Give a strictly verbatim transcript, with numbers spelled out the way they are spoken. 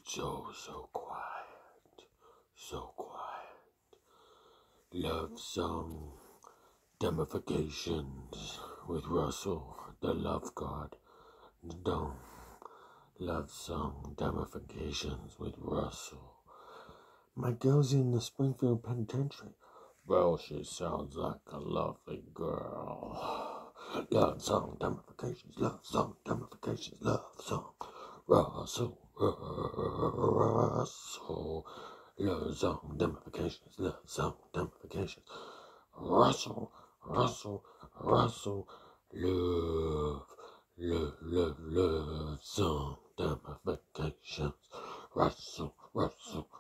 so, so quiet, so quiet. Love song, demofications with Russell, the love god. Don't. Love song, demofications with Russell. My girl's in the Springfield Penitentiary. Well, she sounds like a lovely girl. Love song, demofications, love song, demofications, love song. Russell, Russell. Love song, demofications, love song, demofications. Russell, Russell, Russell. Love, love, love, love song, demofications. Russell, Russell,